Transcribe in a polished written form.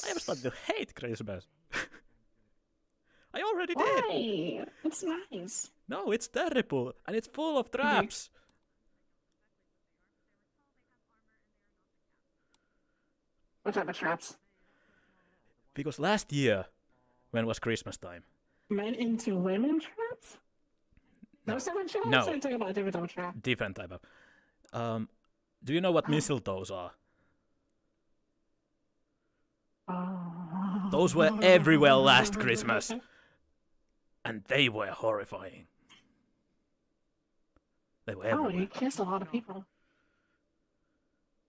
I am starting to hate Christmas. I already did. Why? It's nice. No, it's terrible, and it's full of traps. What type of traps? Because last year, when was Christmas time? Men into women traps? No seven traps? No. I'm talking about a different type of trap. Different type of. Do you know what mistletoes are? Oh. Those were everywhere last Christmas. And they were horrifying. They were Oh, everywhere. you kissed a lot of people.